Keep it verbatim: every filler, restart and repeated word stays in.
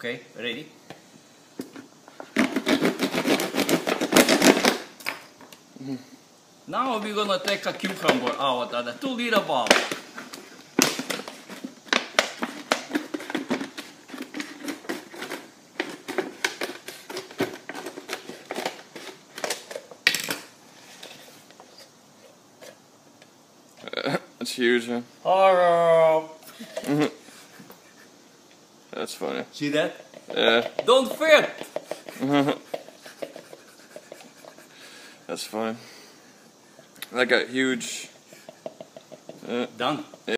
Okay, ready? Mm-hmm. Now we're gonna take a cucumber out of the two liter bowl. That's huge, huh? Horror! That's funny. See that? Yeah. Don't fit! That's funny. That got huge. Uh, Done.